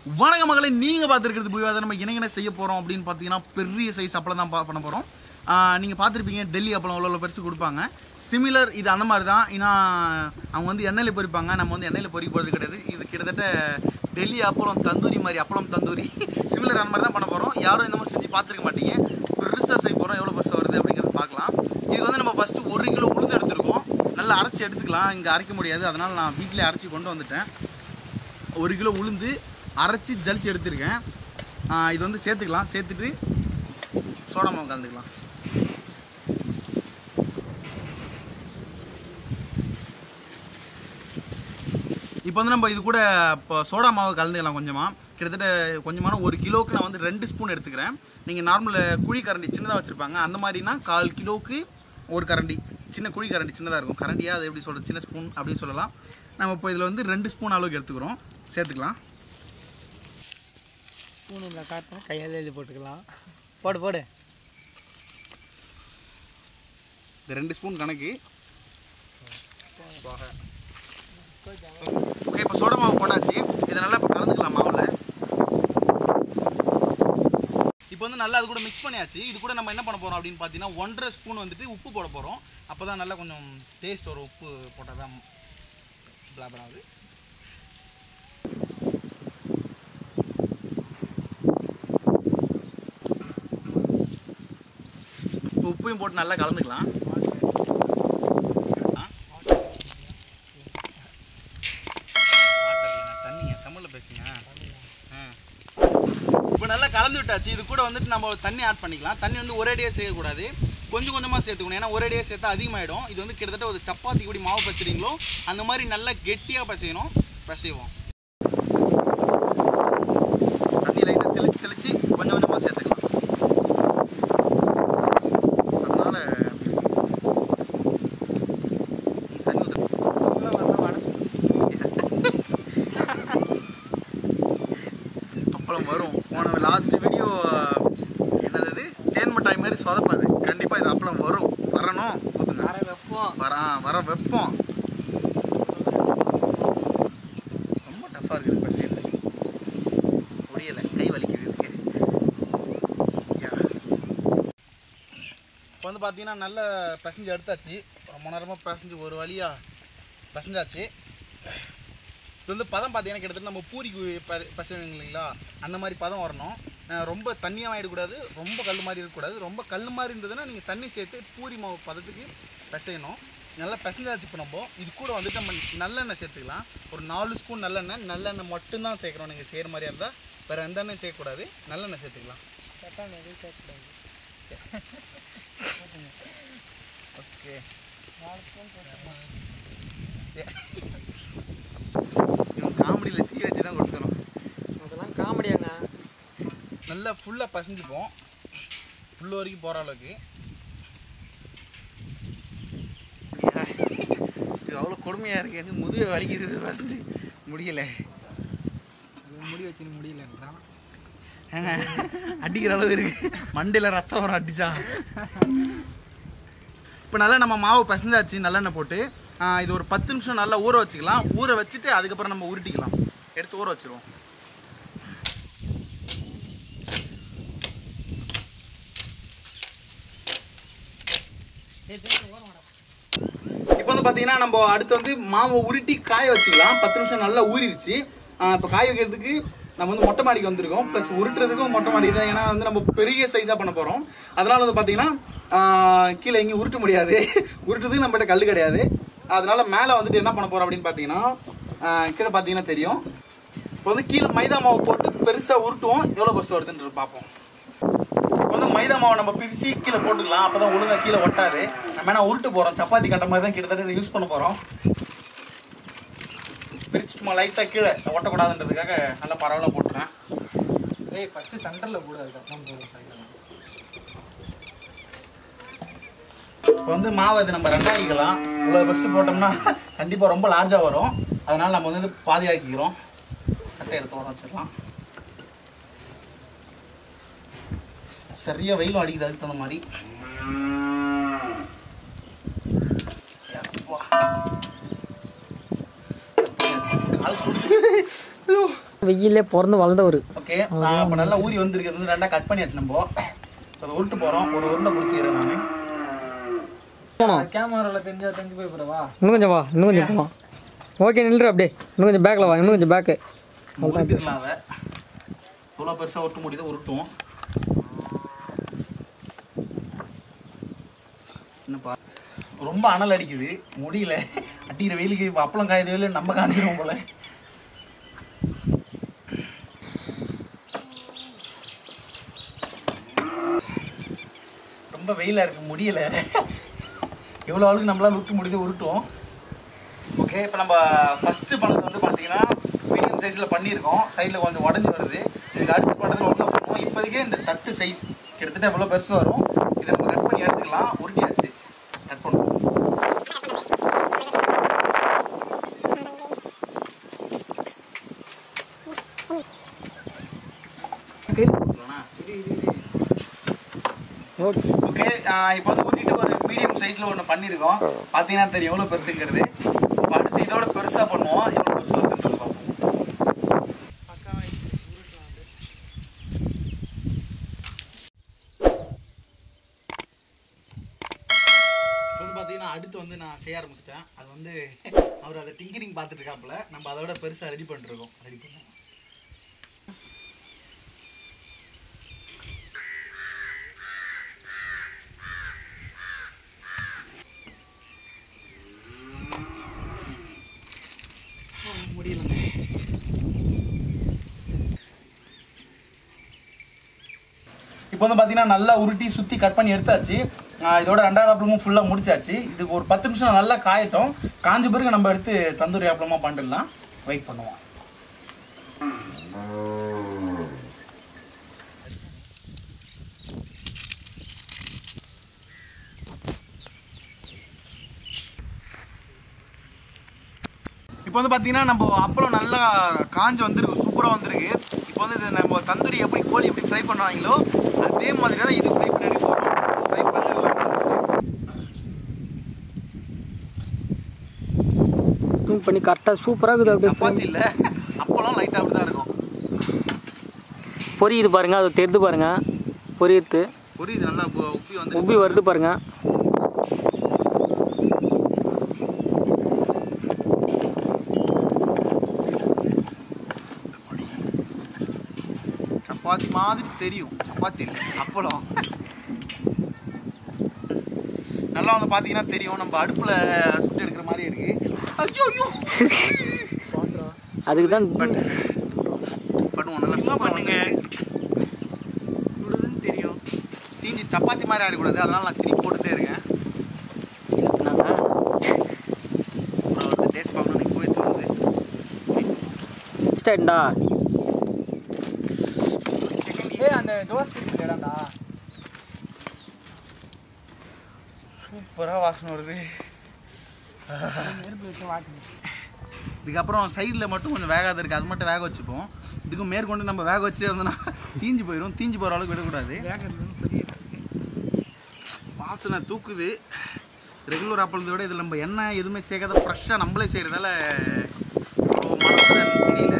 வணக்க மகளே, நீங்கள் பார்த்துருக்கிறது போய் அதை நம்ம என்ன செய்ய போகிறோம் அப்படின்னு பார்த்தீங்கன்னா பெரிய சைஸ் அப்பளம் தான் பண்ண போகிறோம். நீங்கள் பார்த்துருப்பீங்க டெல்லி அப்பளம் அவ்வளோ பெருசு கொடுப்பாங்க. சிமிலர் இது அந்த மாதிரி தான். ஏன்னா அவங்க வந்து எண்ணெயில் பொரிப்பாங்க, நம்ம வந்து எண்ணெயில் பொறிக்க போகிறது கிடையாது. இது கிட்டத்தட்ட டெல்லி அப்பளம் தந்தூரி மாதிரி, அப்பளம் தந்தூரி சிமிலர் அந்த மாதிரி தான் பண்ண போகிறோம். யாரும் இந்த மாதிரி செஞ்சு பார்த்துருக்க மாட்டீங்க. பெருசாக செய்ய போகிறோம், எவ்வளோ பெருசாக வருது அப்படிங்கிறத பார்க்கலாம். இது வந்து நம்ம ஃபஸ்ட்டு 1 கிலோ உளுந்து எடுத்துருக்கோம். நல்லா அரைச்சி எடுத்துக்கலாம். இங்கே அரைக்க முடியாது, அதனால் நான் வீட்டிலே அரைச்சி கொண்டு வந்துட்டேன். 1 கிலோ உளுந்து அரைச்சி ஜலிச்சு எடுத்துருக்கேன். இது வந்து சேர்த்துக்கலாம். சேர்த்துட்டு சோடா மாவு கலந்துக்கலாம். இப்போ வந்து நம்ம இது கூட இப்போ சோடா மாவு கலந்துக்கலாம் கொஞ்சமாக. கிட்டத்தட்ட கொஞ்சமான 1 கிலோவுக்கு நான் வந்து 2 ஸ்பூன் எடுத்துக்கிறேன். நீங்கள் நார்மல் குழி கரண்டி சின்னதாக வச்சுருப்பாங்க, அந்த மாதிரினா 1/4 கிலோவுக்கு 1 கரண்டி, சின்ன குழி கரண்டி சின்னதாக இருக்கும். கரண்டியாக அது எப்படி சொல்கிறது, சின்ன ஸ்பூன் அப்படின்னு சொல்லலாம். நம்ம இப்போ இதில் வந்து 2 ஸ்பூன் அளவுக்கு எடுத்துக்கிறோம். சேர்த்துக்கலாம். ஸ்பூன் இல்லை, காட்டணும், கையால் எழுதி போட்டுக்கலாம். போடு இந்த 2 ஸ்பூன் கணக்கு. ஓகே, இப்போ சோடா மாவு போட்டாச்சு. இதை நல்லா இப்போ கலந்துக்கலாம் மாவில். இப்போ வந்து நல்லா அது கூட மிக்ஸ் பண்ணியாச்சு. இது கூட நம்ம என்ன பண்ண போகிறோம் அப்படின்னு பார்த்தீங்கன்னா 1.5 ஸ்பூன் வந்துட்டு உப்பு போட போகிறோம். அப்போ தான் நல்லா கொஞ்சம் டேஸ்ட் வரும். உப்பு போட்டால் தான் பிளாபராது. உப்பையும் போட்டு நல்லா கலந்துக்கலாம். தண்ணிங்க தமிழில் பேசுங்க. இப்போ நல்லா கலந்து விட்டாச்சு. இது கூட வந்துட்டு நம்ம தண்ணி ஆட் பண்ணிக்கலாம். தண்ணி வந்து ஒரேடியாக செய்யக்கூடாது, கொஞ்சம் கொஞ்சமாக சேர்த்துக்கணும். ஏன்னா ஒரேடியாக சேர்த்தா அதிகமாகிடும். இது வந்து கிட்டத்தட்ட ஒரு சப்பாத்தி கூடி மாவு பசைறீங்களோ அந்த மாதிரி நல்லா கெட்டியாக பசைவோம். தண்ணி லைட்டாக தெளிச்சு கொஞ்சம் கொஞ்சமாக சேர்த்துக்கலாம். வரும். போன லாஸ்ட் வீடியோ என்னது, தேன் மிட்டாய் மாதிரி சொதப்பாது. கண்டிப்பாக இது அப்பளம் வரணும். வர வைப்போம். ரொம்ப டஃப்பாக இருக்குது பசங்க, முடியலை, கை வலிக்குது இருக்கு. இப்போ வந்து பார்த்தீங்கன்னா நல்ல பசஞ்சு எடுத்தாச்சு. ரொம்ப நேரமாக பசஞ்சு ஒரு வழியாக பசஞ்சாச்சு. இது வந்து பதம் பார்த்தீங்கன்னா கிட்டத்தட்ட நம்ம பூரிக்கு பசங்க இல்லைங்களா, அந்த மாதிரி பதம் வரணும். ரொம்ப தண்ணியாக ஆகிடக்கூடாது, ரொம்ப கல் மாதிரி இருக்கக்கூடாது. ரொம்ப கல் மாதிரி இருந்ததுன்னா நீங்கள் தண்ணி சேர்த்து பூரி மாவு பதத்துக்கு பிசையணும். நல்லா பிசைஞ்சாச்சு. இப்போ நம்ம இது கூட வந்துட்டு நம்ம நல்லெண்ணெய் சேர்த்துக்கலாம். ஒரு 4 ஸ்பூன் நல்லெண்ணெய் மட்டும்தான் சேர்க்குறோம். நீங்கள் செய்கிற மாதிரியா இருந்தால் வேறு எந்த எண்ணெயும் சேர்க்கக்கூடாது. நல்லெண்ணெய் சேர்த்துக்கலாம். ஓகே, காமெடியில் தீ வச்சு தான் கொடுத்துரும். அதெல்லாம் காமெடியாங்க. நல்லா ஃபுல்லாக பசஞ்சுப்போம், ஃபுல்லு வரைக்கும் போகிற அளவுக்கு. இது அவ்வளோ கொடுமையாக இருக்குது. எனக்கு முதுகை வலிக்குது பசஞ்சு முடியலை. முடி வச்சு முடியலன்றான். அடிக்கிற அளவு இருக்குது, மண்டையில் ரத்தம் வர அடிச்சா. இப்போ நல்லா நம்ம மாவு பசஞ்சாச்சு நல்லெண்ணெய் போட்டு. இது ஒரு 10 நிமிஷம் நல்லா ஊற வச்சுக்கலாம். ஊற வச்சுட்டு அதுக்கப்புறம் நம்ம உருட்டிக்கலாம். எடுத்து ஊற வச்சுருவோம். இப்போ வந்து பார்த்தீங்கன்னா நம்ம அடுத்து வந்து மாவை உருட்டி காய வச்சுக்கலாம். 10 நிமிஷம் நல்லா ஊறிடுச்சு. இப்போ காய வைக்கிறதுக்கு நம்ம வந்து மொட்டை மாடிக்கு வந்திருக்கோம். ப்ளஸ் உருட்டுறதுக்கும் மொட்டை மாடி தான். ஏன்னா வந்து நம்ம பெரிய சைஸாக பண்ண போகிறோம். அதனால் வந்து பார்த்தீங்கன்னா கீழே எங்கேயும் உருட்ட முடியாது. உருட்டுறதுக்கு நம்மகிட்ட கல் கிடையாது. அதனால மேலே வந்துட்டு என்ன பண்ண போகிறோம் அப்படின்னு பார்த்தீங்கன்னா கீழே பார்த்தீங்கன்னா தெரியும். இப்போ வந்து கீழே மைதா மாவு போட்டு பெருசாக உருட்டுவோம். எவ்வளோ பெருசாக வருதுன்றது பார்ப்போம். இப்போ வந்து மைதா மாவை நம்ம பிரித்து கீழே போட்டுக்கலாம். அப்போ தான் ஒழுங்காக கீழே ஒட்டாது. நம்ம என்ன உருட்டு போகிறோம், சப்பாத்தி கட்ட மாதிரி தான் கிட்டத்தட்ட இதை யூஸ் பண்ண போகிறோம். பிரித்து சும்மா லைட்டாக கீழே ஒட்டக்கூடாதுன்றதுக்காக நல்லா பரவாயில்ல போட்டுறேன். ஃபஸ்ட்டு சென்டரில் கூட அதுக்கப்புறம் இப்போ வந்து மாவு அது நம்ம ரெண்டாக்கிக்கலாம். இவ்வளோ பெருசு போட்டோம்னா கண்டிப்பாக ரொம்ப லார்ஜாக வரும். அதனால் நம்ம வந்து பாதி ஆக்கிக்கிறோம். கட்டை எடுத்து வர வச்சிடலாம். சரியாக வெயிலும் அடிக்குது, அதுக்கு தகுந்த மாதிரி. கால் சுடு. வெயிலே பிறந்து வளர்ந்தவர். ஓகே இப்போ நல்லா ஊறி வந்திருக்கு. வந்து ரெண்டா கட் பண்ணியாச்சு. நம்ம அதை உருட்டு போகிறோம். ஒரு உருண்டை பிடிச்சிக்கிறேன் நான். கேமராவில் தெரிஞ்சு போய் போகிறவா? இன்னும் கொஞ்சம் வா, இன்னும் கொஞ்சம் போகலாம். ஓகே நில்று அப்படியே. இன்னும் கொஞ்சம் பேக்கில் வா, இன்னும் கொஞ்சம் பேக்கு. உருட்டிடலாம். அதை இவ்வளோ பெருசாக உருட்ட முடியுது, உருட்டுவோம். என்னப்பா ரொம்ப அனல் அடிக்குது, முடியல. அடிக்கிற வெயிலுக்கு அப்பளம் காயுது, வெயில நம்ம காஞ்சிருவோம் போல. ரொம்ப வெயிலாக இருக்கு, முடியல. எவ்வளோ ஆளுக்கு நம்மளால உருட்டு முடியுது, உருட்டுவோம். ஓகே இப்போ நம்ம ஃபஸ்ட்டு பண்ணது வந்து பார்த்தீங்கன்னா மீடியம் சைஸில் பண்ணியிருக்கோம். சைடில் கொஞ்சம் உடஞ்சி வருது. இதுக்கு அடுத்து பண்ணது ஒன்றா பண்ணுவோம். இப்போதைக்கே இந்த தட்டு சைஸ் கிட்டத்தட்ட எவ்வளோ பெருசு வரும். இதை நம்ம கட் பண்ணி எடுத்துக்கலாம். உருட்டியாச்சு, கட் பண்ணுவோம். ஓகே இப்போ வந்து உருட்டிட்டு ஒரு மீடியம் சைஸில் ஒன்று பண்ணியிருக்கோம். பார்த்தீங்கன்னா தெரியும் எவ்வளோ பெருசுங்கிறது. இப்போ அடுத்து இதோட பெருசாக பண்ணுவோம். எவ்வளோ பெருசு வருதுன்றது பார்ப்போம். வந்து பார்த்தீங்கன்னா அடுத்து வந்து நான் செய்ய ஆரம்பிச்சிட்டேன். அது வந்து அவர் அதை டிங்கரிங் பார்த்துட்டு இருக்காப்புல. நம்ம அதோட பெருசாக ரெடி பண்ணிருக்கோம். ரெடி பண்ணுவோம். முடியல. இப்போ வந்து பார்த்தீங்கன்னா நல்லா உருட்டி சுற்றி கட் பண்ணி எடுத்தாச்சு. இதோட ரெண்டாவது அப்பளமும் ஃபுல்லாக முடிச்சாச்சு. இதுக்கு ஒரு 10 நிமிஷம் நல்லா காயட்டும். காஞ்ச பிறகு நம்ம எடுத்து தந்தூரி அப்பளமா பண்ணிடலாம். வெயிட் பண்ணுவோம். இப்போ வந்து பார்த்தீங்கன்னா நம்ம அப்பளம் நல்லா காஞ்சு வந்துருக்கு, சூப்பராக வந்திருக்கு. இப்போ வந்து இது நம்ம தந்தூரி எப்படி கோழி எப்படி ஃப்ரை பண்ணுவாங்களோ அதே மாதிரி தான் இது ஃப்ரை பண்ணி போகிறோம். ஃப்ரை பண்ணி கரெக்டாக சூப்பராக இருக்குது. சப்பாத்தி இல்லை, அப்பளம் லைட்டாக அப்படி தான் இருக்கும். பொரியுது பாருங்க, அது தெரிந்து பாருங்க. பொரியுது நல்லா உப்பி வருது பாருங்க. சப்பாத்தி மாதிரி தெரியும். சப்பாத்தி அப்பளம் நல்லா வந்து பார்த்தீங்கன்னா தெரியும். நம்ம அடுப்பில் சுட்டு எடுக்கிற மாதிரி இருக்கு. ஐயோ ஐயோ அதுக்கு தான் பண்ணுவோம். நல்லா பண்ணுங்க. சுடுதுன்னு தெரியும். தீஞ்சி சப்பாத்தி மாதிரி ஆகிடக்கூடாது. அதனால நான் திருப்பி போட்டுட்டே இருக்கேன். டேஸ்ட் பார்க்கணும். இப்போவே தோணுது. ஸ்டாண்டா அந்த தோசை இடம்டா சூப்பராக வாசனை வருது. இதுக்கப்புறம் சைடில் மட்டும் கொஞ்சம் வேகாத இருக்குது. அது மட்டும் வேக வச்சுப்போம். இதுக்கும் மேற்கொண்டு நம்ம வேக வச்சுட்டே இருந்தோம்னா தீஞ்சு போயிடும். தீஞ்சு போகிற அளவுக்கு விடக்கூடாது. வாசனை தூக்குது. ரெகுலர் அப்பளத்தை விட இதில் நம்ம எண்ணெய் எதுவுமே சேர்க்காத ஃப்ரெஷ்ஷாக நம்மளே செய்கிறதால தெரியல.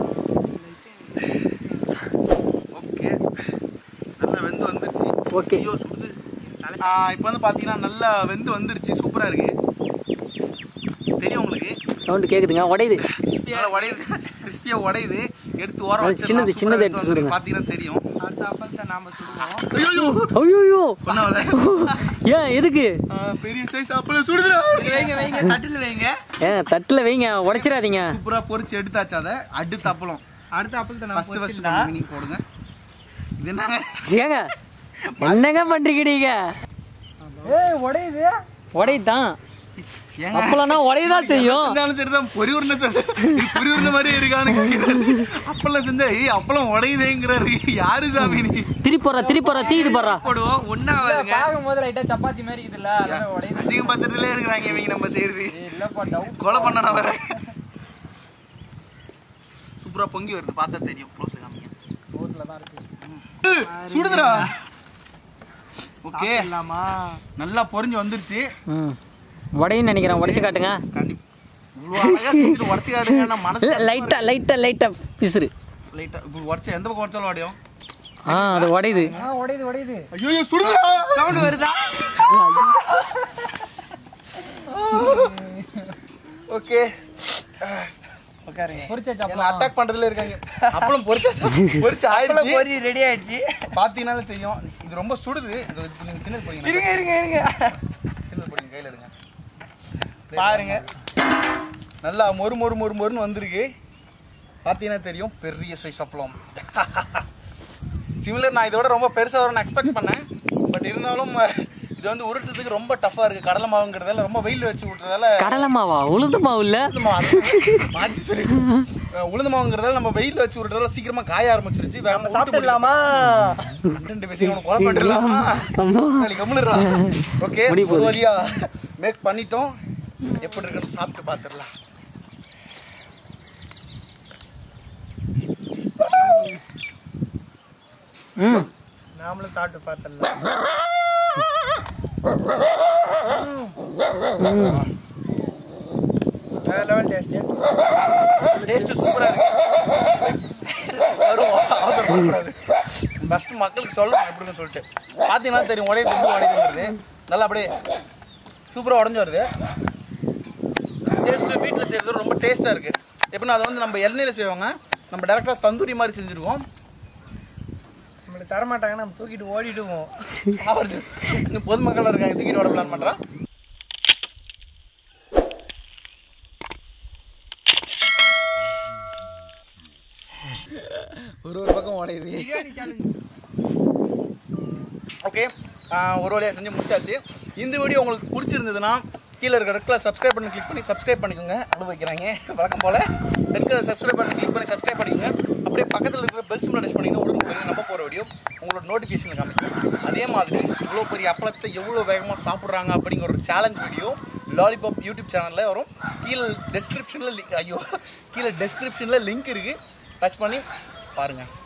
ஓகே நல்லா வெந்து வந்துருச்சு. ஓகே சுடுது. இப்போ வந்து பார்த்தீங்கன்னா நல்லா வெந்து வந்துருச்சு. சூப்பராக இருக்குது. தெரியும் உங்களுக்கு சவுண்டு கேட்குதுங்க. உடையுது, கிறிஸ்பியாக உடையுது. எடுத்து ஓரம் வச்சு சின்னது எடுத்து சொல்லுங்க. பார்த்தீங்கன்னா தெரியும். அடுத்த அப்பளத்தை நாம சுடுவோம். ஐயோ பண்ணாவல ஏன் எதுக்கு பெரிய சைஸ் அப்பளம் சுடுதுடா. வைங்க தட்டில் வைங்க. தட்டில் வைங்க, உடைச்சிடாதீங்க. சூப்பராக பொரிச்சு எடுத்தாச்சு. அதை அடுத்த அப்பளம் ஃபர்ஸ்ட் போடுங்க. இது என்னங்க என்னங்க பண்றீங்க நீங்க? உடையுதான் அப்பளம்னா உடையதான் செய்யும். சரிதான். பொரி உருண்டை மாதிரி இருக்கான்னு அப்பளம் செஞ்சா அப்பளம் உடையுதேங்கிறாரு. யாரு சாமி நீ? திருப்பி தீது போடுறா போடுவோம். ஒன்னா பார்க்கும்போது லைட்டா சப்பாத்தி மாதிரி இருக்குதுல்ல, அசிங்கம் பத்திரத்துல இருக்கிறாங்க இவங்க. நம்ம செய்யறது கொலை பண்ணா வர. சூப்பரா பொங்கி வருது. பார்த்தா தெரியும். சுடுதுடா. ஓகே நல்லா பொரிஞ்சு வந்துருச்சு. உடையும் நினைக்கிறேன். உடைச்சு காட்டுங்க. கண்டிப்பா இவ்வளோ அழகாக செஞ்சுட்டு உடச்சி காடுங்க. நான் மனசு லைட்டா பிசுறு. லைட்டாக இப்போ உடச்சி எந்த பக்கம் உடச்சாலும் உடையும். அது உடையுது. உடையுது. ஐயோ சுடுதுடா. சவுண்ட் வருதா? ஓகே உட்காருங்க. பொரிச்ச என்ன சப்பளம் அட்டாக் பண்றதுல இருக்காங்க. அப்பளம் பொரிச்சு ஆயிடுச்சு. பொரி ரெடி ஆயிடுச்சு. பாத்தீங்கன்னாலே தெரியும் இது ரொம்ப சுடுது. இது நீங்க சின்னது போடுங்க. இருங்க. சின்னது போடுங்க, கையில எடுங்க. பாருங்க. நல்லா மொறுன்னு வந்திருக்கு. பாத்தீங்கன்னா தெரியும் பெரிய சைஸ் அப்பளம். சிமிலர் நான் இதோட ரொம்ப பெருசா வரும்னு எக்ஸ்பெக்ட் பண்ணேன். பட் இருந்தாலும் இது வந்து உருட்டுறதுக்கு ரொம்ப டஃபா இருக்கு. கடலை மாவுங்கிறதால ரொம்ப வெயில் வச்சு விட்டுறதால. கடலை மாவா? உளுந்து மாவு இல்ல? மாத்தி சரி. உளுந்து மாவுங்கிறதால நம்ம வெயில் வச்சு விட்டுறதால சீக்கிரமா காய ஆரம்பிச்சிருச்சு. சாப்பிடலாமா? ரெண்டு பேசியும் கொலை பண்ணிடலாமா? கம்முனுறா. ஓகே, ஒரு வழியா மேக் பண்ணிட்டோம். எப்படி இருக்குன்னு சாப்பிட்டு பார்த்துடலாம். நாமளும் சாப்பிட்டு பார்த்துடலாம். டேஸ்ட் சூப்பரா இருக்கு. ஃபர்ஸ்ட் மக்களுக்கு சொல்லணும் எப்படின்னு சொல்லிட்டு. பார்த்தீங்கன்னா தெரியும் உடையுங்கிறது. நல்லா அப்படியே சூப்பராக உடஞ்சி வருது. டேஸ்ட்டு வீட்டில் செய்கிறது ரொம்ப டேஸ்ட்டாக இருக்குது. எப்படின்னா அதை வந்து நம்ம எண்ணெயில் செய்வாங்க. நம்ம டேரெக்டாக தந்தூரி மாதிரி செஞ்சுருக்கோம். நம்மளுக்கு தரமாட்டாங்க, நம்ம தூக்கிட்டு ஓடிடுவோம். இன்னும் பொதுமக்கள் இருக்காங்க, தூக்கிட்டு ஓட பிளான் பண்ணுறான். ஒரு பக்கம் உடையுது. ஓகே, ஒரு வழியாக செஞ்சு முடிச்சாச்சு. இந்த வீடியோ உங்களுக்கு பிடிச்சிருந்ததுன்னா கீழே இருக்கிற ரெட் கலர் சப்ஸ்கிரைப் பண்ணி கிளிக் பண்ணி சப்ஸ்கிரைப் பண்ணிக்கோங்க. அனுபவிக்கிறாங்க வழக்கம் போல். ரெட் கலர் சப்ஸ்கிரைப் பண்ணி கிளிக் பண்ணி சப்ஸ்கிரைப் பண்ணிக்கோங்க. அப்படியே பக்கத்தில் இருக்கிற பெல் சிம்பிளை டச் பண்ணிங்கன்னா உடனே நம்ம போகிற வீடியோ உங்களோட நோட்டிஃபிகேஷன் காமிக்கும். அதே மாதிரி இவ்வளோ பெரிய அப்பளத்தை எவ்வளோ வேகமாக சாப்பிட்றாங்க அப்படிங்கிற ஒரு சேலஞ்ச் வீடியோ லாலிபாப் யூடியூப் சேனலில் வரும். கீழே டெஸ்கிரிப்ஷனில் லிங்க் இருக்குது. டச் பண்ணி பாருங்கள்.